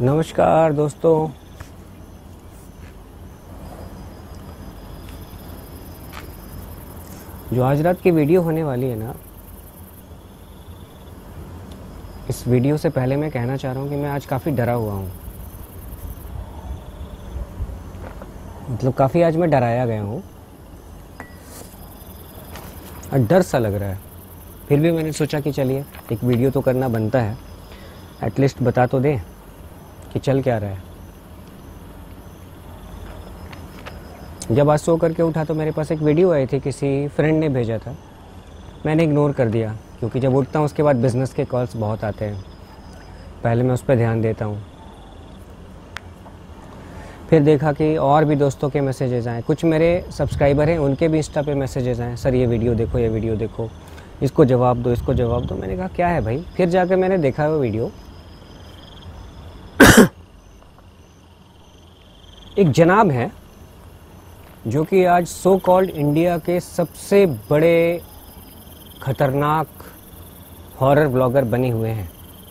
नमस्कार दोस्तों, जो आज रात की वीडियो होने वाली है ना, इस वीडियो से पहले मैं कहना चाह रहा हूँ कि मैं आज काफ़ी डरा हुआ हूँ। मतलब काफ़ी आज मैं डराया गया हूँ और डर सा लग रहा है। फिर भी मैंने सोचा कि चलिए एक वीडियो तो करना बनता है, एटलीस्ट बता तो दें कि चल क्या रहा है। जब आज सो करके उठा तो मेरे पास एक वीडियो आई थी, किसी फ्रेंड ने भेजा था। मैंने इग्नोर कर दिया क्योंकि जब उठता हूँ उसके बाद बिज़नेस के कॉल्स बहुत आते हैं, पहले मैं उस पर ध्यान देता हूँ। फिर देखा कि और भी दोस्तों के मैसेजेस आए, कुछ मेरे सब्सक्राइबर हैं उनके भी इंस्टा पे मैसेजेस आए, सर ये वीडियो देखो, ये वीडियो देखो, इसको जवाब दो, इसको जवाब दो। मैंने कहा क्या है भाई। फिर जाकर मैंने देखा वो वीडियो। एक जनाब है जो कि आज सो कॉल्ड इंडिया के सबसे बड़े खतरनाक हॉरर ब्लॉगर बने हुए हैं।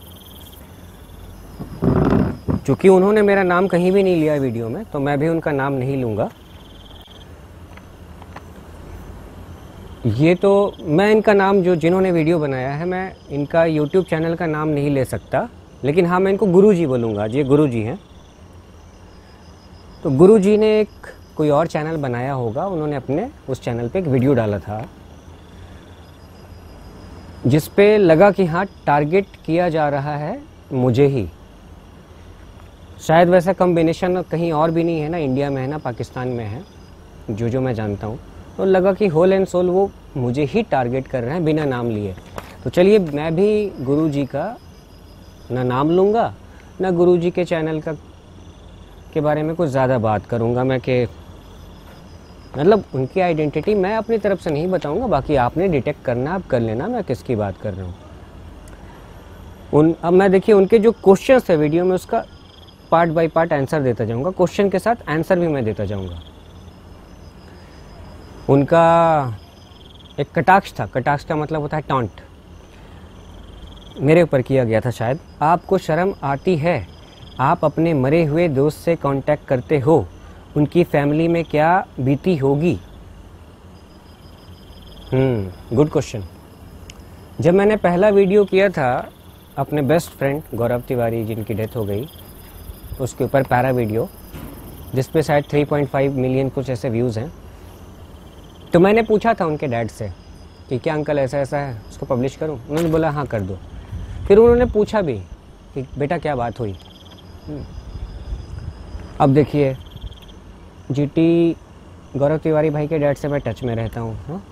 चूँकि उन्होंने मेरा नाम कहीं भी नहीं लिया वीडियो में, तो मैं भी उनका नाम नहीं लूँगा। ये तो मैं इनका नाम, जो जिन्होंने वीडियो बनाया है, मैं इनका यूट्यूब चैनल का नाम नहीं ले सकता, लेकिन हाँ मैं इनको गुरुजी बोलूँगा। ये गुरुजी हैं। तो गुरुजी ने एक कोई और चैनल बनाया होगा, उन्होंने अपने उस चैनल पे एक वीडियो डाला था जिस पे लगा कि हाँ टारगेट किया जा रहा है मुझे ही। शायद वैसा कॉम्बिनेशन कहीं और भी नहीं है ना, इंडिया में है ना पाकिस्तान में है, जो मैं जानता हूँ। तो लगा कि होल एंड सोल वो मुझे ही टारगेट कर रहे हैं बिना नाम लिए। तो चलिए मैं भी गुरुजी का ना नाम लूँगा, ना गुरुजी के चैनल के बारे में कुछ ज़्यादा बात करूँगा मैं, कि मतलब उनकी आइडेंटिटी मैं अपनी तरफ से नहीं बताऊँगा। बाकी आपने डिटेक्ट करना, आप कर लेना मैं किसकी बात कर रहा हूँ। अब मैं देखिए उनके जो क्वेश्चंस है वीडियो में, उसका पार्ट बाय पार्ट आंसर देता जाऊँगा, क्वेश्चन के साथ आंसर भी मैं देता जाऊँगा। उनका एक कटाक्ष था, कटाक्ष का मतलब होता है टॉन्ट, मेरे ऊपर किया गया था शायद। आपको शर्म आती है? आप अपने मरे हुए दोस्त से कांटेक्ट करते हो, उनकी फैमिली में क्या बीती होगी? Good question. जब मैंने पहला वीडियो किया था अपने बेस्ट फ्रेंड गौरव तिवारी, जिनकी डेथ हो गई, उसके ऊपर पैरा वीडियो, जिस पे शायद 3.5 मिलियन कुछ ऐसे व्यूज़ हैं, तो मैंने पूछा था उनके डैड से कि क्या अंकल ऐसा ऐसा है, उसको पब्लिश करूं? उन्होंने बोला हाँ कर दो। फिर उन्होंने पूछा भी कि बेटा क्या बात हुई। अब देखिए जीटी गौरव तिवारी भाई के डैड से मैं टच में रहता हूँ। हाँ,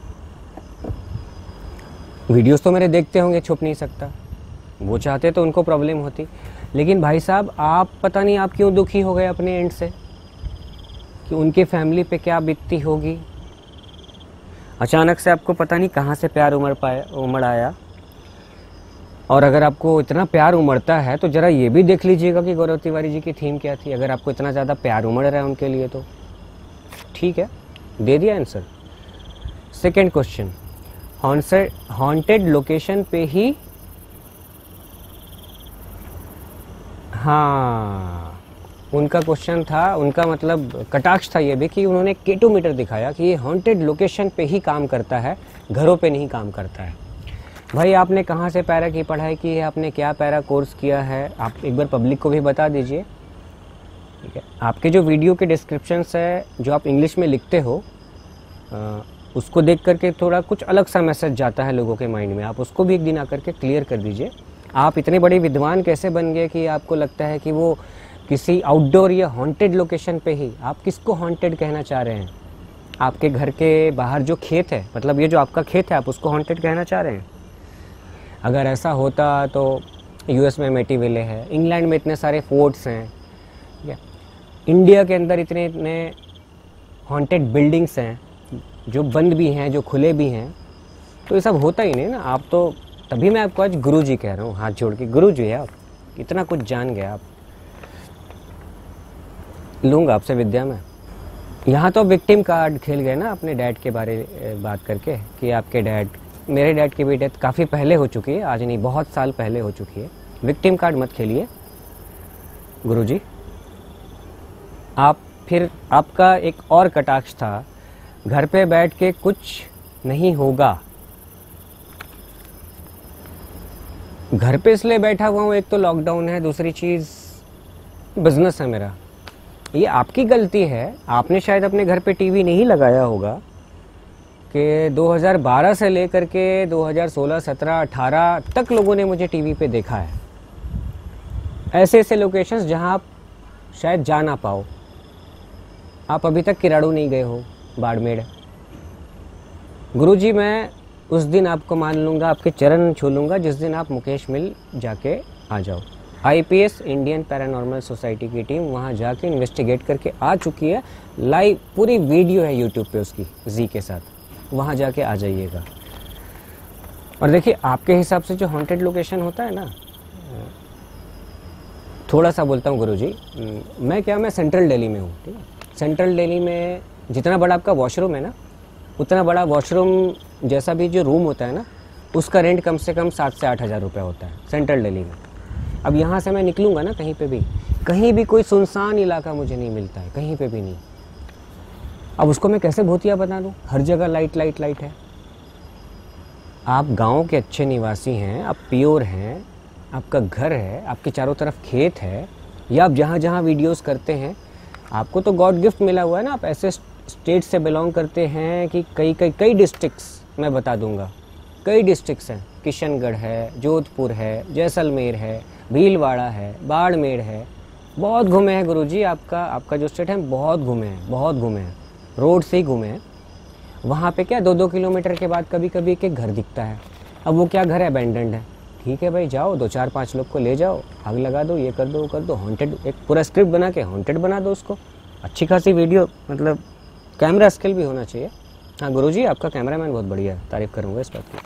वीडियोस तो मेरे देखते होंगे, छुप नहीं सकता। वो चाहते तो उनको प्रॉब्लम होती, लेकिन भाई साहब आप पता नहीं आप क्यों दुखी हो गए अपने एंड से कि उनके फैमिली पे क्या बीतती होगी। अचानक से आपको पता नहीं कहाँ से प्यार उमड़ आया। और अगर आपको इतना प्यार उमड़ता है तो ज़रा ये भी देख लीजिएगा कि गौरव तिवारी जी की थीम क्या थी। अगर आपको इतना ज़्यादा प्यार उमड़ रहा है उनके लिए तो ठीक है, दे दिया answer. Second question, haunted location पे ही, हाँ उनका क्वेश्चन था, उनका मतलब कटाक्ष था ये भी कि उन्होंने केटोमीटर दिखाया कि ये हॉन्टेड लोकेशन पे ही काम करता है, घरों पे नहीं काम करता है। भाई आपने कहाँ से पैरा की पढ़ाई की है, आपने क्या पैरा कोर्स किया है, आप एक बार पब्लिक को भी बता दीजिए। ठीक है, आपके जो वीडियो के डिस्क्रिप्शंस है जो आप इंग्लिश में लिखते हो, उसको देख करके थोड़ा कुछ अलग सा मैसेज जाता है लोगों के माइंड में, आप उसको भी एक दिन आकर के क्लियर कर दीजिए। आप इतने बड़े विद्वान कैसे बन गए कि आपको लगता है कि वो किसी आउटडोर या हॉन्टेड लोकेशन पे ही, आप किसको हॉन्टेड कहना चाह रहे हैं? आपके घर के बाहर जो खेत है, मतलब ये जो आपका खेत है, आप उसको हॉन्टेड कहना चाह रहे हैं? अगर ऐसा होता तो यूएस में मेटी विले है, इंग्लैंड में इतने सारे फोर्ट्स हैं, इंडिया के अंदर इतने हॉन्टेड बिल्डिंग्स हैं जो बंद भी हैं, जो खुले भी हैं, तो ये सब होता ही नहीं ना। आप तो, तभी मैं आपको आज गुरुजी कह रहा हूँ, हाथ जोड़ के गुरुजी है आप, इतना कुछ जान गए आप। लूँगा आपसे विद्या में। यहाँ तो विक्टिम कार्ड खेल गए ना अपने डैड के बारे बात करके कि आपके डैड, मेरे डैड की भी डेथ काफ़ी पहले हो चुकी है, आज नहीं बहुत साल पहले हो चुकी है। विक्टिम कार्ड मत खेलिए। गुरुजी, आप फिर आपका एक और कटाक्ष था, घर पे बैठ के कुछ नहीं होगा। घर पे इसलिए बैठा हुआ हूँ, एक तो लॉकडाउन है, दूसरी चीज़ बिजनेस है मेरा। ये आपकी गलती है, आपने शायद अपने घर पे टीवी नहीं लगाया होगा कि 2012 से लेकर के 2016, 17, 18 तक लोगों ने मुझे टीवी पे देखा है। ऐसे ऐसे लोकेशंस जहाँ आप शायद जा ना पाओ। आप अभी तक किराड़ू नहीं गए हो, बाड़मेर। गुरुजी, मैं उस दिन आपको मान लूँगा, आपके चरण छू लूँगा जिस दिन आप मुकेश मिल जाके आ जाओ। IPS इंडियन पैरानॉर्मल सोसाइटी की टीम वहाँ जाके इन्वेस्टिगेट करके आ चुकी है। लाइव पूरी वीडियो है यूट्यूब पे उसकी, जी के साथ। वहाँ जाके आ जाइएगा। और देखिए, आपके हिसाब से जो हॉन्टेड लोकेशन होता है ना, थोड़ा सा बोलता हूँ गुरुजी, मैं सेंट्रल दिल्ली में हूँ, ठीक है। सेंट्रल दिल्ली में जितना बड़ा आपका वॉशरूम है ना, उतना बड़ा वॉशरूम जैसा भी जो रूम होता है ना, उसका रेंट कम से कम 7 से 8 हज़ार रुपये होता है सेंट्रल दिल्ली में। अब यहाँ से मैं निकलूँगा ना, कहीं भी कोई सुनसान इलाका मुझे नहीं मिलता है, कहीं पे भी नहीं। अब उसको मैं कैसे भूतिया बना दूँ? हर जगह लाइट लाइट लाइट है। आप गांव के अच्छे निवासी हैं, आप प्योर हैं, आपका घर है, आपके चारों तरफ खेत है, या आप जहाँ जहाँ वीडियोस करते हैं, आपको तो गॉड गिफ्ट मिला हुआ है ना। आप ऐसे स्टेट से बिलोंग करते हैं कि कई डिस्ट्रिक्ट्स मैं बता दूंगा, कई डिस्ट्रिक्ट्स हैं। किशनगढ़ है, जोधपुर है, जैसलमेर है, भीलवाड़ा है, बाड़मेर है। बहुत घूमे हैं गुरुजी, आपका जो स्टेट है बहुत घूमे हैं, रोड से ही घूमे हैं। वहाँ पे क्या 2-2 किलोमीटर के बाद कभी कभी एक घर दिखता है। अब वो क्या घर है, अबैंडन्ड है। ठीक है भाई, जाओ 2-4-5 लोग को ले जाओ, आग लगा दो, ये कर दो, वो कर दो, हॉन्टेड, एक पूरा स्क्रिप्ट बना के हॉन्टेड बना दो उसको। अच्छी खासी वीडियो, मतलब कैमरा स्किल भी होना चाहिए। हाँ गुरुजी, आपका कैमरामैन बहुत बढ़िया है, तारीफ करूँगा इस बात की।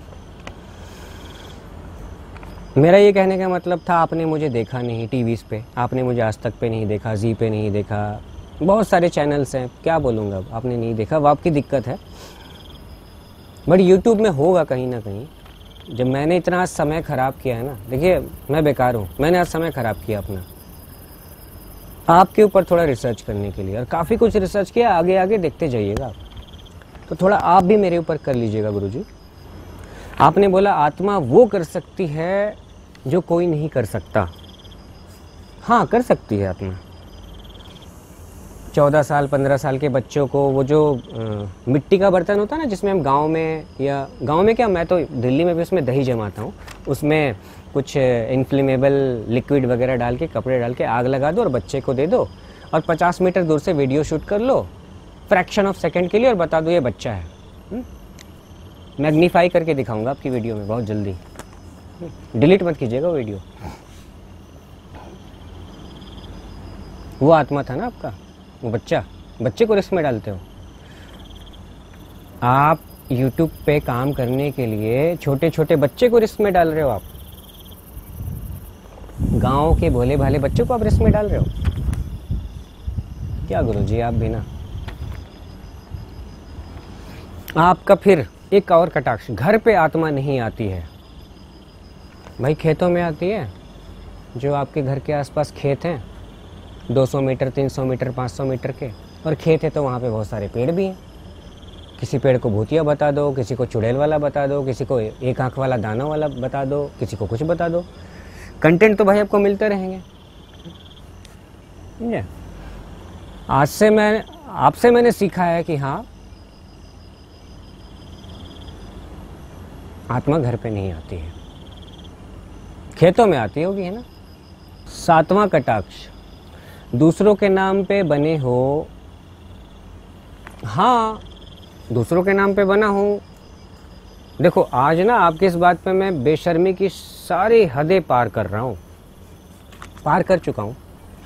मेरा ये कहने का मतलब था, आपने मुझे देखा नहीं टीवीज़ पे, आपने मुझे आज तक पे नहीं देखा, जी पे नहीं देखा, बहुत सारे चैनल्स हैं, क्या बोलूँगा, आपने नहीं देखा, वो आपकी दिक्कत है। बट यूट्यूब में होगा कहीं ना कहीं। जब मैंने इतना समय ख़राब किया है ना, देखिए मैं बेकार हूँ, मैंने आज समय ख़राब किया अपना आपके ऊपर थोड़ा रिसर्च करने के लिए, और काफ़ी कुछ रिसर्च किया, आगे आगे देखते जाइएगा। तो थोड़ा आप भी मेरे ऊपर कर लीजिएगा गुरुजी। आपने बोला आत्मा वो कर सकती है जो कोई नहीं कर सकता। हाँ, कर सकती है आत्मा। 14 साल 15 साल के बच्चों को वो जो मिट्टी का बर्तन होता है ना, जिसमें हम गांव में क्या, मैं तो दिल्ली में भी उसमें दही जमाता हूँ, उसमें कुछ इन्फ्लेमेबल लिक्विड वगैरह डाल के, कपड़े डाल के आग लगा दो और बच्चे को दे दो, और 50 मीटर दूर से वीडियो शूट कर लो फ्रैक्शन ऑफ सेकंड के लिए, और बता दो ये बच्चा है। मैग्नीफाई करके दिखाऊंगा आपकी वीडियो में बहुत जल्दी। डिलीट मत कीजिएगा वो वीडियो। वो आत्मा था ना आपका, वो बच्चे को रिस्क में डालते हो आप। YouTube पे काम करने के लिए छोटे छोटे बच्चे को रिस्क में डाल रहे हो आप। गांव के भोले भाले बच्चों को आप रिस्क में डाल रहे हो क्या गुरुजी? आप भी ना। आपका फिर एक और कटाक्ष, घर पे आत्मा नहीं आती है भाई, खेतों में आती है। जो आपके घर के आसपास खेत हैं, 200 मीटर 300 मीटर 500 मीटर के, और खेत है तो वहाँ पे बहुत सारे पेड़ भी हैं। किसी पेड़ को भूतिया बता दो, किसी को चुड़ैल वाला बता दो, किसी को एक आंख वाला दाना वाला बता दो, किसी को कुछ बता दो। कंटेंट तो भाई आपको मिलते रहेंगे। आपसे मैंने सीखा है कि हाँ, आत्मा घर पे नहीं आती है, खेतों में आती होगी, है ना। 7वां कटाक्ष, दूसरों के नाम पे बने हो। हाँ, दूसरों के नाम पे बना हूँ। देखो आज ना आपकी इस बात पे मैं बेशर्मी की सारी हदें पार कर रहा हूँ, पार कर चुका हूँ।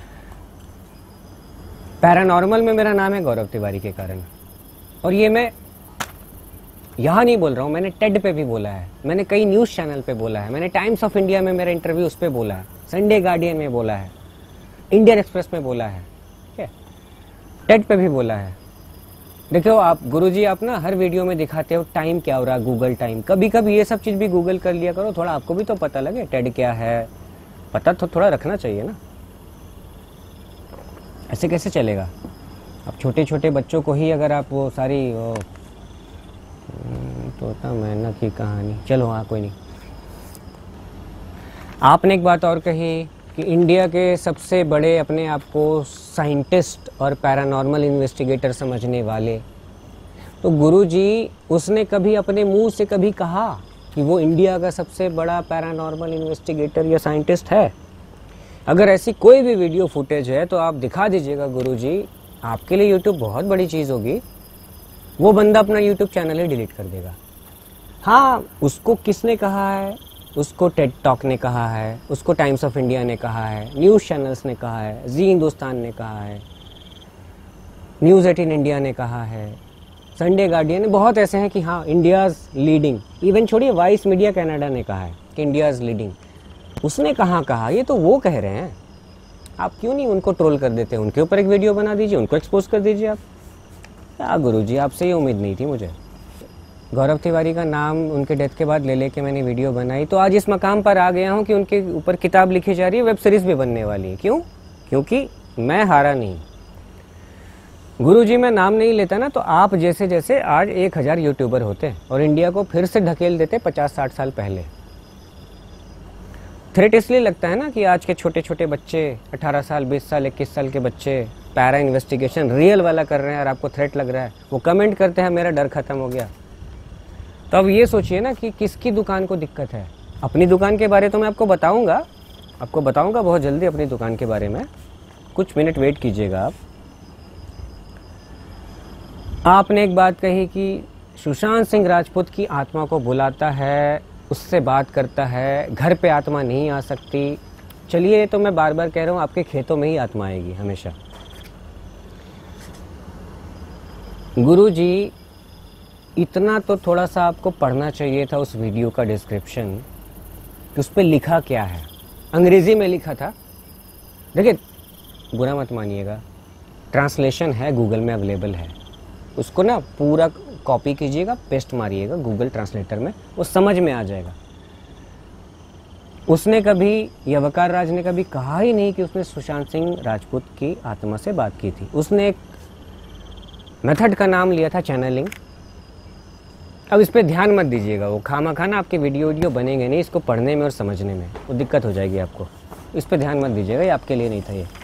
पैरानॉर्मल में मेरा नाम है गौरव तिवारी के कारण, और ये मैं यहाँ नहीं बोल रहा हूँ, मैंने टेड पे भी बोला है, मैंने कई न्यूज़ चैनल पे बोला है, मैंने टाइम्स ऑफ इंडिया में मेरा इंटरव्यू उस पर बोला है, संडे गार्डियन में बोला है, इंडियन एक्सप्रेस में बोला है, ठीक है, टेड पे भी बोला है। देखो आप गुरुजी, आप ना हर वीडियो में दिखाते हो टाइम क्या हो रहा है, गूगल टाइम। कभी कभी ये सब चीज़ भी गूगल कर लिया करो, थोड़ा आपको भी तो पता लगे टेड क्या है, पता तो थोड़ा रखना चाहिए ना। ऐसे कैसे चलेगा? अब छोटे छोटे बच्चों को ही अगर आप वो सारी तोता मैना की कहानी, चलो हाँ कोई नहीं। आपने एक बात और कही कि इंडिया के सबसे बड़े अपने आप को साइंटिस्ट और पैरानॉर्मल इन्वेस्टिगेटर समझने वाले, तो गुरुजी उसने कभी अपने मुंह से कभी कहा कि वो इंडिया का सबसे बड़ा पैरानॉर्मल इन्वेस्टिगेटर या साइंटिस्ट है? अगर ऐसी कोई भी वीडियो फुटेज है तो आप दिखा दीजिएगा गुरुजी, आपके लिए यूट्यूब बहुत बड़ी चीज़ होगी। वो बंदा अपना यूट्यूब चैनल ही डिलीट कर देगा। हाँ, उसको किसने कहा है? उसको टेड टॉक ने कहा है, उसको टाइम्स ऑफ इंडिया ने कहा है, न्यूज़ चैनल्स ने कहा है, जी हिंदुस्तान ने कहा है, न्यूज़ 18 इंडिया ने कहा है, संडे गार्डियन ने, बहुत ऐसे हैं कि हाँ इंडियाज़ लीडिंग। इवन छोड़िए, वाइस मीडिया कनाडा ने कहा है कि इंडियाज़ लीडिंग। उसने कहाँ कहा? ये तो वो कह रहे हैं। आप क्यों नहीं उनको ट्रोल कर देते? उनके ऊपर एक वीडियो बना दीजिए, उनको एक्सपोज कर दीजिए आप। क्या गुरुजी, आपसे ये उम्मीद नहीं थी मुझे। गौरव तिवारी का नाम उनके डेथ के बाद ले लेके मैंने वीडियो बनाई, तो आज इस मकाम पर आ गया हूँ कि उनके ऊपर किताब लिखी जा रही है, वेब सीरीज़ भी बनने वाली है। क्यों? क्योंकि मैं हारा नहीं। गुरुजी मैं नाम नहीं लेता ना, तो आप जैसे जैसे आज 1000 यूट्यूबर होते और इंडिया को फिर से ढकेल देते 50-60 साल पहले। थ्रेट इसलिए लगता है ना कि आज के छोटे छोटे बच्चे 18 साल, 20 साल, 21 साल के बच्चे पैरा इन्वेस्टिगेशन रियल वाला कर रहे हैं और आपको थ्रेट लग रहा है। वो कमेंट करते हैं मेरा डर खत्म हो गया। तो अब ये सोचिए ना कि किसकी दुकान को दिक्कत है। अपनी दुकान के बारे तो मैं आपको बताऊंगा बहुत जल्दी अपनी दुकान के बारे में। कुछ मिनट वेट कीजिएगा आप। आपने एक बात कही कि सुशांत सिंह राजपूत की आत्मा को बुलाता है, उससे बात करता है, घर पे आत्मा नहीं आ सकती। चलिए, तो मैं बार बार कह रहा हूँ, आपके खेतों में ही आत्मा आएगी हमेशा। गुरुजी, इतना तो थोड़ा सा आपको पढ़ना चाहिए था उस वीडियो का डिस्क्रिप्शन, कि उस पर लिखा क्या है। अंग्रेजी में लिखा था। देखिए, बुरा मत मानिएगा, ट्रांसलेशन है, गूगल में अवेलेबल है। उसको ना पूरा कॉपी कीजिएगा, पेस्ट मारिएगा गूगल ट्रांसलेटर में, वो समझ में आ जाएगा। उसने कभी, यवकार राज ने कभी कहा ही नहीं कि उसने सुशांत सिंह राजपूत की आत्मा से बात की थी। उसने एक मेथड का नाम लिया था चैनलिंग। अब इस पे ध्यान मत दीजिएगा, वो खामा ना आपके वीडियो बनेंगे नहीं इसको पढ़ने में और समझने में, वो दिक्कत हो जाएगी आपको। इस पे ध्यान मत दीजिएगा, ये आपके लिए नहीं था ये।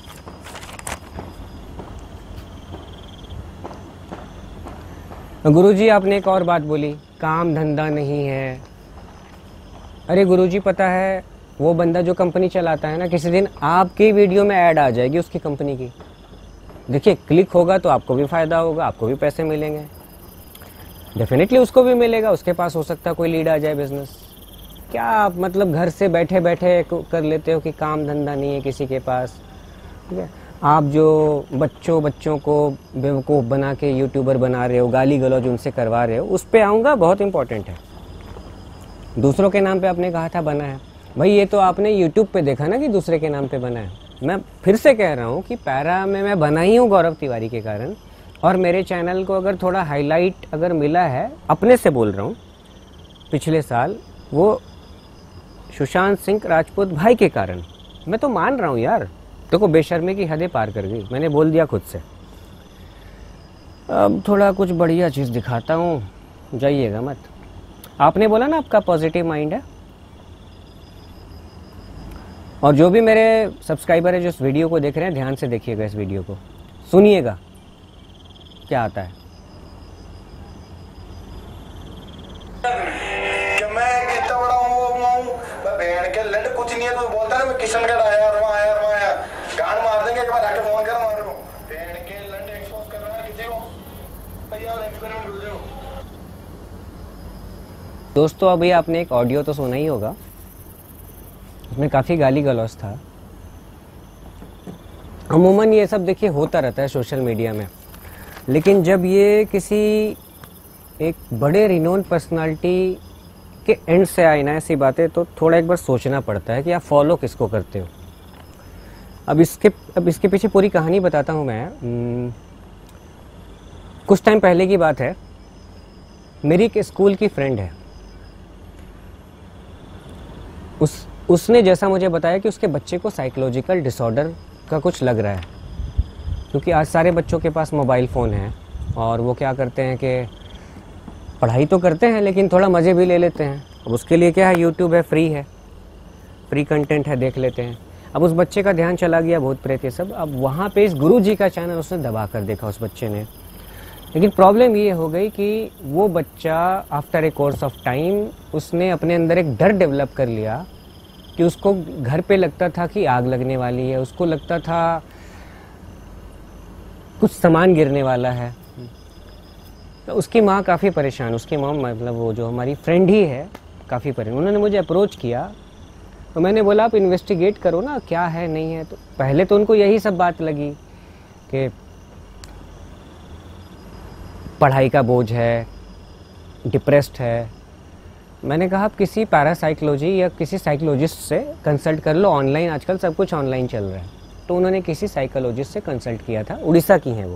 गुरुजी, आपने एक और बात बोली, काम धंधा नहीं है। अरे गुरुजी, पता है वो बंदा जो कंपनी चलाता है ना, किसी दिन आपकी वीडियो में ऐड आ जाएगी उसकी कंपनी की। देखिए, क्लिक होगा तो आपको भी फ़ायदा होगा, आपको भी पैसे मिलेंगे, डेफिनेटली उसको भी मिलेगा। उसके पास हो सकता है कोई लीड आ जाए बिजनेस। क्या आप मतलब घर से बैठे बैठे कर लेते हो कि काम धंधा नहीं है किसी के पास? ठीक है, आप जो बच्चों को बेवकूफ़ बना के यूट्यूबर बना रहे हो, गाली गलौज उनसे करवा रहे हो, उस पर आऊँगा, बहुत इंपॉर्टेंट है। दूसरों के नाम पे आपने कहा था बना है, भाई ये तो आपने यूट्यूब पे देखा ना कि दूसरे के नाम पे बना है। मैं फिर से कह रहा हूँ कि पैरा में मैं बना ही हूँ गौरव तिवारी के कारण, और मेरे चैनल को अगर थोड़ा हाईलाइट अगर मिला है, अपने से बोल रहा हूँ, पिछले साल, वो सुशांत सिंह राजपूत भाई के कारण। मैं तो मान रहा हूँ यार, देखो बेशर्मी की हदें पार कर गई, मैंने बोल दिया खुद से। अब थोड़ा कुछ बढ़िया चीज़ दिखाता हूँ, जाइएगा मत। आपने बोला ना आपका पॉजिटिव माइंड है, और जो भी मेरे सब्सक्राइबर है जो इस वीडियो को देख रहे हैं, ध्यान से देखिएगा इस वीडियो को, सुनिएगा क्या आता है। कि मैं कितना बड़ा हूँ, मैं बहन के लड़ कुछ नहीं है, तो बोलता है मैं किशनगढ़ आया और वहाँ आया और वहाँ आया, गान मार देंगे, एक बार आके फोन कर मारो, बहन के लड़ एक्सपोज कर रहा है किसी को, भैया एक्सपेरिमेंट हो जाओ। दोस्तों, अभी आपने एक ऑडियो तो सुना ही होगा, उसमें काफ़ी गाली गलौज था। अमूमन ये सब देखिए होता रहता है सोशल मीडिया में, लेकिन जब ये किसी एक बड़े रिनोन पर्सनालिटी के एंड से आए ना ऐसी बातें, तो थोड़ा एक बार सोचना पड़ता है कि आप फॉलो किसको करते हो। अब इसके पीछे पूरी कहानी बताता हूँ मैं। कुछ टाइम पहले की बात है, मेरी एक स्कूल की फ्रेंड है, उसने जैसा मुझे बताया कि उसके बच्चे को साइकोलॉजिकल डिसऑर्डर का कुछ लग रहा है। क्योंकि आज सारे बच्चों के पास मोबाइल फ़ोन है और वो क्या करते हैं कि पढ़ाई तो करते हैं लेकिन थोड़ा मज़े भी ले लेते हैं। अब उसके लिए क्या है, यूट्यूब है, फ्री कंटेंट है, देख लेते हैं। अब उस बच्चे का ध्यान चला गया भूत प्रेत ये सब। अब वहाँ पे इस गुरुजी का चैनल उसने दबा कर देखा उस बच्चे ने। लेकिन प्रॉब्लम ये हो गई कि वो बच्चा after a course of time उसने अपने अंदर एक डर डेवलप कर लिया कि उसको घर पे लगता था कि आग लगने वाली है, उसको लगता था कुछ सामान गिरने वाला है। तो उसकी माँ काफ़ी परेशान, उसकी माँ मतलब वो जो हमारी फ्रेंड ही है काफ़ी परेशान। उन्होंने मुझे अप्रोच किया तो मैंने बोला आप इन्वेस्टिगेट करो ना, क्या है नहीं है। तो पहले तो उनको यही सब बात लगी कि पढ़ाई का बोझ है, डिप्रेस्ड है। मैंने कहा आप किसी पैरासाइकोलॉजी या किसी साइकोलॉजिस्ट से कंसल्ट कर लो, ऑनलाइन आजकल सब कुछ ऑनलाइन चल रहा है। तो उन्होंने किसी साइकोलॉजिस्ट से कंसल्ट किया था, उड़ीसा की हैं वो।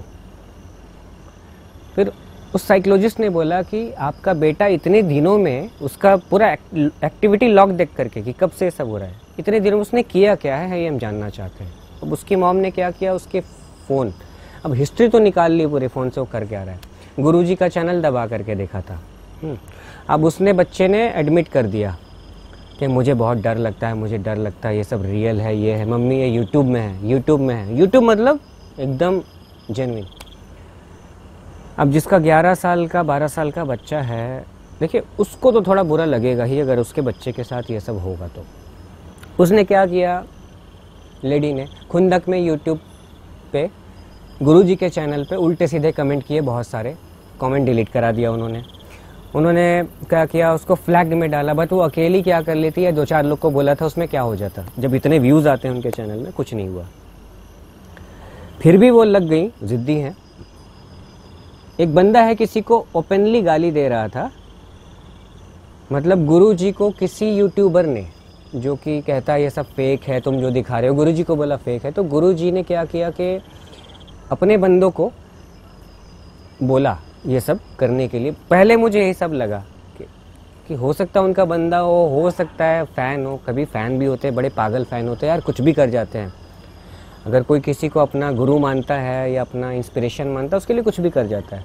फिर उस साइकोलॉजिस्ट ने बोला कि आपका बेटा इतने दिनों में उसका पूरा एक्टिविटी लॉग देख करके कि कब से सब हो रहा है, इतने दिनों में उसने किया क्या है ये हम जानना चाहते हैं। अब उसकी मॉम ने क्या किया, उसके फ़ोन, अब हिस्ट्री तो निकाल ली पूरे फ़ोन से वो कर क्या रहा है। गुरुजी का चैनल दबा करके देखा था। अब उसने बच्चे ने एडमिट कर दिया कि मुझे बहुत डर लगता है, मुझे डर लगता है, ये सब रियल है, ये है मम्मी, ये यूट्यूब में है, यूट्यूब में है। यूट्यूब मतलब एकदम जेन्युइन। अब जिसका 11 साल का 12 साल का बच्चा है, देखिए उसको तो थोड़ा बुरा लगेगा ही अगर उसके बच्चे के साथ ये सब होगा। तो उसने क्या किया, लेडी ने खुंदक में यूट्यूब पे गुरुजी के चैनल पे उल्टे सीधे कमेंट किए, बहुत सारे कमेंट डिलीट करा दिया उन्होंने क्या किया, उसको फ्लैग में डाला। बट वो अकेली क्या कर लेती है, 2-4 लोग को बोला था, उसमें क्या हो जाता। जब इतने व्यूज़ आते हैं उनके चैनल में, कुछ नहीं हुआ। फिर भी वो लग गई, जिद्दी हैं। एक बंदा है किसी को ओपनली गाली दे रहा था, मतलब गुरुजी को किसी यूट्यूबर ने, जो कि कहता है ये सब फेक है, तुम जो दिखा रहे हो, गुरुजी को बोला फेक है। तो गुरुजी ने क्या किया कि अपने बंदों को बोला ये सब करने के लिए। पहले मुझे यही सब लगा कि हो सकता है उनका बंदा हो सकता है फ़ैन हो, कभी फ़ैन भी होते हैं, बड़े पागल फ़ैन होते हैं यार, कुछ भी कर जाते हैं। अगर कोई किसी को अपना गुरु मानता है या अपना इंस्पिरेशन मानता है, उसके लिए कुछ भी कर जाता है।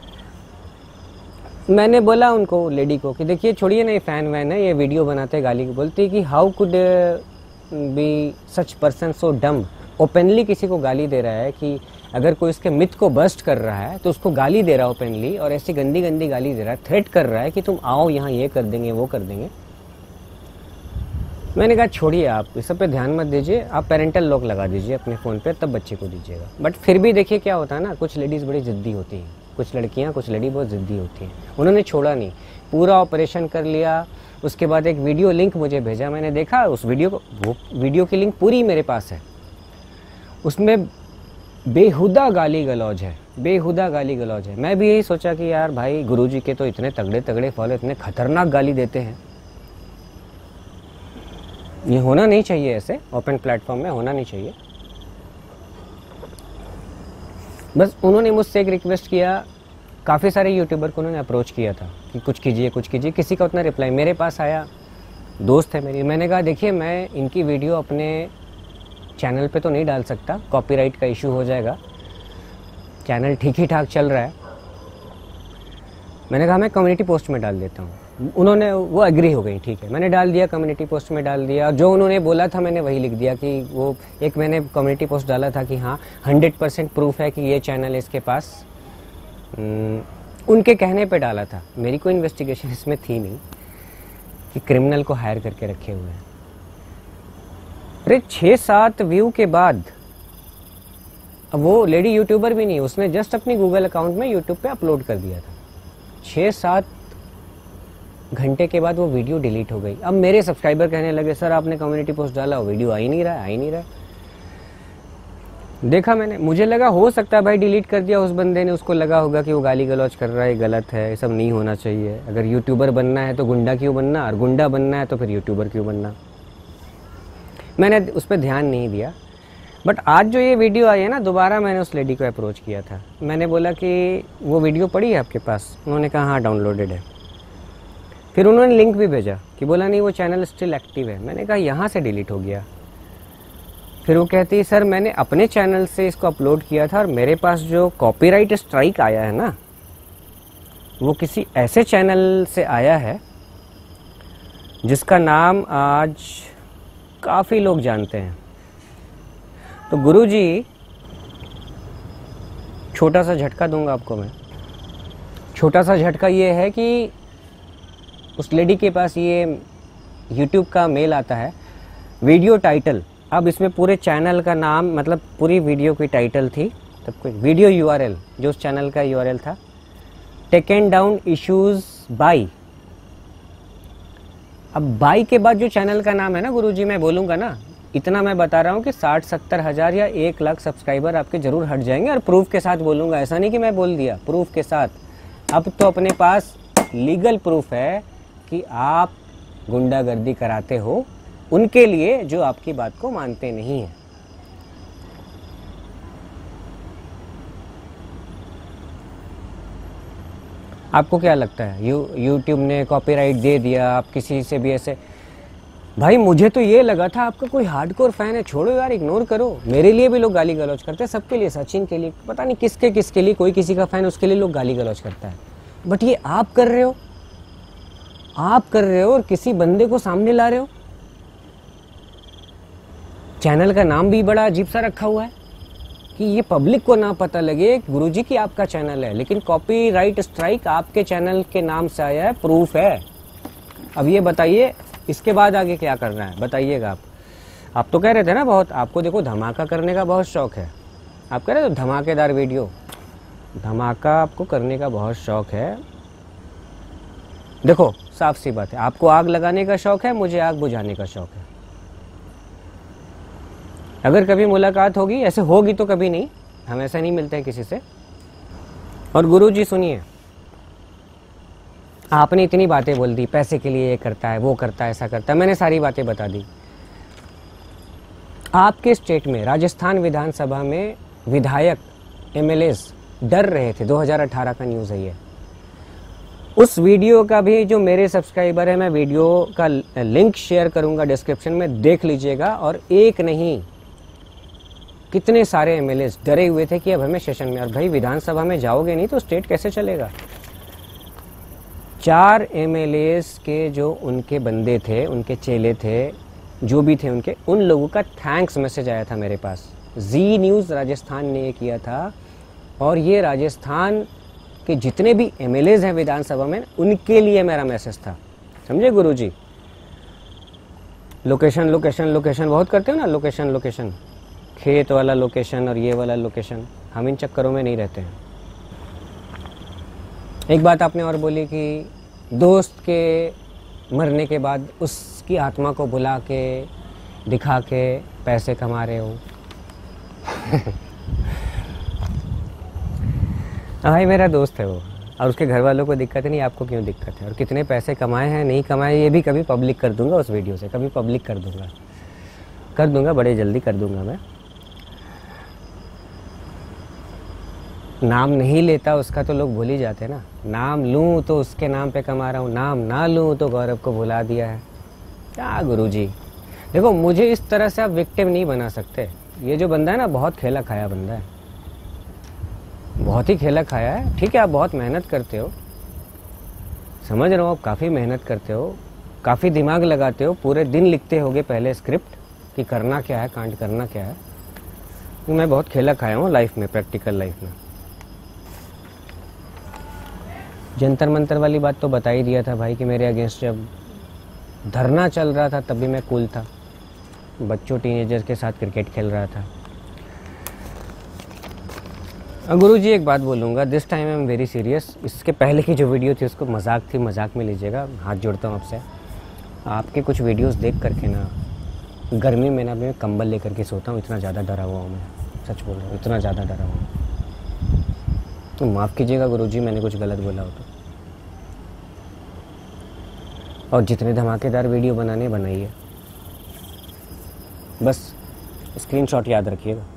मैंने बोला उनको, लेडी को, कि देखिए छोड़िए ना, ये फ़ैन वैन है, ये वीडियो बनाते गाली बोलती कि how could be such person so dumb, openly किसी को गाली दे रहा है कि अगर कोई इसके मिथ को बस्ट कर रहा है तो उसको गाली दे रहा है ओपनली, और ऐसी गंदी गंदी गाली दे रहा है, थ्रेट कर रहा है कि तुम आओ यहाँ ये कर देंगे वो कर देंगे। मैंने कहा छोड़िए आप इस सब पे ध्यान मत दीजिए, आप पेरेंटल लॉक लगा दीजिए अपने फ़ोन पे, तब बच्चे को दीजिएगा। बट फिर भी देखिए क्या होता है ना, कुछ लेडीज़ बड़ी ज़िद्दी होती हैं, कुछ लड़कियां, कुछ लड़ी बहुत ज़िद्दी होती हैं। उन्होंने छोड़ा नहीं, पूरा ऑपरेशन कर लिया। उसके बाद एक वीडियो लिंक मुझे भेजा, मैंने देखा उस वीडियो को, वो वीडियो की लिंक पूरी मेरे पास है। उसमें बेहुदा गाली गलौज है, बेहुदा गाली गलौज है। मैं भी यही सोचा कि यार भाई गुरुजी के तो इतने तगड़े तगड़े फॉलो, इतने खतरनाक गाली देते हैं, ये होना नहीं चाहिए, ऐसे ओपन प्लेटफॉर्म में होना नहीं चाहिए। बस उन्होंने मुझसे एक रिक्वेस्ट किया, काफ़ी सारे यूट्यूबर को उन्होंने अप्रोच किया था कि कुछ कीजिए कुछ कीजिए, किसी का उतना रिप्लाई। मेरे पास आया, दोस्त है मेरी, मैंने कहा देखिए मैं इनकी वीडियो अपने चैनल पे तो नहीं डाल सकता, कॉपीराइट का इशू हो जाएगा, चैनल ठीक ही ठाक चल रहा है। मैंने कहा मैं कम्युनिटी पोस्ट में डाल देता हूँ। उन्होंने, वो एग्री हो गई, ठीक है। मैंने डाल दिया, कम्युनिटी पोस्ट में डाल दिया। जो उन्होंने बोला था मैंने वही लिख दिया कि वो एक मैंने कम्युनिटी पोस्ट डाला था कि हाँ 100% प्रूफ है कि ये चैनल इसके पास, उनके कहने पे डाला था, मेरी कोई इन्वेस्टिगेशन इसमें थी नहीं कि क्रिमिनल को हायर करके रखे हुए हैं। अरे 6-7 व्यू के बाद, अब वो लेडी यूट्यूबर भी नहीं, उसने जस्ट अपनी गूगल अकाउंट में यूट्यूब पे अपलोड कर दिया था। 6-7 घंटे के बाद वो वीडियो डिलीट हो गई। अब मेरे सब्सक्राइबर कहने लगे सर आपने कम्युनिटी पोस्ट डाला, वो वीडियो आ ही नहीं रहा। देखा मैंने, मुझे लगा हो सकता है भाई डिलीट कर दिया उस बंदे ने, उसको लगा होगा कि वो गाली गलौज कर रहा है, गलत है, ये सब नहीं होना चाहिए। अगर यूट्यूबर बनना है तो गुंडा क्यों बनना, और गुंडा बनना है तो फिर यूट्यूबर क्यों बनना। मैंने उस पर ध्यान नहीं दिया। बट आज जो ये वीडियो आई है ना, दोबारा मैंने उस लेडी को अप्रोच किया था। मैंने बोला कि वो वीडियो पड़ी है आपके पास? उन्होंने कहा हाँ डाउनलोडेड है। फिर उन्होंने लिंक भी भेजा कि बोला नहीं वो चैनल स्टिल एक्टिव है। मैंने कहा यहाँ से डिलीट हो गया। फिर वो कहती है सर मैंने अपने चैनल से इसको अपलोड किया था और मेरे पास जो कॉपीराइट स्ट्राइक आया है ना, वो किसी ऐसे चैनल से आया है जिसका नाम आज काफ़ी लोग जानते हैं। तो गुरुजी, छोटा सा झटका दूंगा आपको मैं। छोटा सा झटका ये है कि उस लेडी के पास ये YouTube का मेल आता है, वीडियो टाइटल। अब इसमें पूरे चैनल का नाम, मतलब पूरी वीडियो की टाइटल थी, तब कोई वीडियो URL जो उस चैनल का URL था, टेकन डाउन इश्यूज बाई। अब बाई के बाद जो चैनल का नाम है ना गुरुजी, मैं बोलूँगा ना, इतना मैं बता रहा हूँ कि 60-70 हज़ार या 1 लाख सब्सक्राइबर आपके ज़रूर हट जाएंगे। और प्रूफ के साथ बोलूँगा, ऐसा नहीं कि मैं बोल दिया, प्रूफ के साथ। अब तो अपने पास लीगल प्रूफ है कि आप गुंडागर्दी कराते हो उनके लिए जो आपकी बात को मानते नहीं हैं। आपको क्या लगता है यूट्यूब ने कॉपीराइट दे दिया, आप किसी से भी ऐसे? भाई मुझे तो ये लगा था आपका कोई हार्डकोर फैन है, छोड़ो यार, इग्नोर करो। मेरे लिए भी लोग गाली गलौज करते हैं, सबके लिए, सचिन के लिए, पता नहीं किसके लिए, कोई किसी का फैन, उसके लिए लोग गाली गलौज करता है। बट ये आप कर रहे हो, आप कर रहे हो और किसी बंदे को सामने ला रहे हो। चैनल का नाम भी बड़ा अजीब सा रखा हुआ है कि ये पब्लिक को ना पता लगे गुरुजी की आपका चैनल है, लेकिन कॉपीराइट स्ट्राइक आपके चैनल के नाम से आया है, प्रूफ है। अब ये बताइए इसके बाद आगे क्या करना है, बताइएगा आप तो कह रहे थे ना बहुत, आपको देखो धमाका करने का बहुत शौक है, आप कह रहे थे धमाकेदार वीडियो, धमाका आपको करने का बहुत शौक है। देखो साफ सी बात है, आपको आग लगाने का शौक है, मुझे आग बुझाने का शौक है। अगर कभी मुलाकात होगी, ऐसे होगी तो कभी नहीं, हम ऐसा नहीं मिलते हैं किसी से। और गुरुजी सुनिए, आपने इतनी बातें बोल दी, पैसे के लिए ये करता है, वो करता है, ऐसा करता है, मैंने सारी बातें बता दी। आपके स्टेट में राजस्थान विधानसभा में विधायक MLAs डर रहे थे, 2018 का न्यूज़ है ये। उस वीडियो का भी जो मेरे सब्सक्राइबर है, मैं वीडियो का लिंक शेयर करूंगा डिस्क्रिप्शन में, देख लीजिएगा। और एक नहीं, कितने सारे MLAs डरे हुए थे कि अब हमें सेशन में, और भाई विधानसभा में जाओगे नहीं तो स्टेट कैसे चलेगा। 4 MLAs के जो उनके बंदे थे, उनके चेले थे, जो भी थे उनके, उन लोगों का थैंक्स मैसेज आया था मेरे पास। जी न्यूज़ राजस्थान ने ये किया था, और ये राजस्थान के जितने भी MLAs हैं विधानसभा में, उनके लिए मेरा मैसेज था, समझे गुरुजी। लोकेशन लोकेशन लोकेशन बहुत करते हो ना, लोकेशन लोकेशन, खेत वाला लोकेशन और ये वाला लोकेशन, हम इन चक्करों में नहीं रहते हैं। एक बात आपने और बोली कि दोस्त के मरने के बाद उसकी आत्मा को बुला के दिखा के पैसे कमा रहे हो। भाई मेरा दोस्त है वो, और उसके घर वालों को दिक्कत नहीं, आपको क्यों दिक्कत है? और कितने पैसे कमाए हैं नहीं कमाए, ये भी कभी पब्लिक कर दूंगा, उस वीडियो से कभी पब्लिक कर दूंगा, बड़े जल्दी कर दूंगा मैं। नाम नहीं लेता उसका तो लोग भूल ही जाते ना, नाम लूँ तो उसके नाम पे कमा रहा हूँ, नाम ना लूँ तो गौरव को भुला दिया है। क्या गुरुजी, देखो मुझे इस तरह से आप विक्टिम नहीं बना सकते। ये जो बंदा है ना, बहुत खेला खाया बंदा है, बहुत ही खेला खाया है। ठीक है, आप बहुत मेहनत करते हो, समझ रहा हूँ, आप काफ़ी मेहनत करते हो, काफ़ी दिमाग लगाते हो, पूरे दिन लिखते होगे पहले स्क्रिप्ट कि करना क्या है, कांड करना क्या है। मैं बहुत खेला खाया हूँ लाइफ में, प्रैक्टिकल लाइफ में। जंतर मंतर वाली बात तो बता ही दिया था भाई कि मेरे अगेंस्ट जब धरना चल रहा था तब भी मैं कूल था, बच्चों टीनेजर्स के साथ क्रिकेट खेल रहा था। गुरुजी एक बात बोलूँगा, this time I am very serious. इसके पहले की जो वीडियो थी उसको मजाक थी, मजाक में लीजिएगा, हाथ जोड़ता हूँ आपसे। आपके कुछ वीडियोस देख करके ना, गर्मी में ना मैं कंबल लेकर के सोता हूँ, इतना ज़्यादा डरा हुआ हूँ मैं, सच बोल रहा हूँ, इतना ज़्यादा डरा हुआ हूँ। तो माफ़ कीजिएगा गुरुजी, मैंने कुछ गलत बोला हो तो। और जितने धमाकेदार वीडियो बनाने बनाइए, बस स्क्रीनशॉट याद रखिएगा।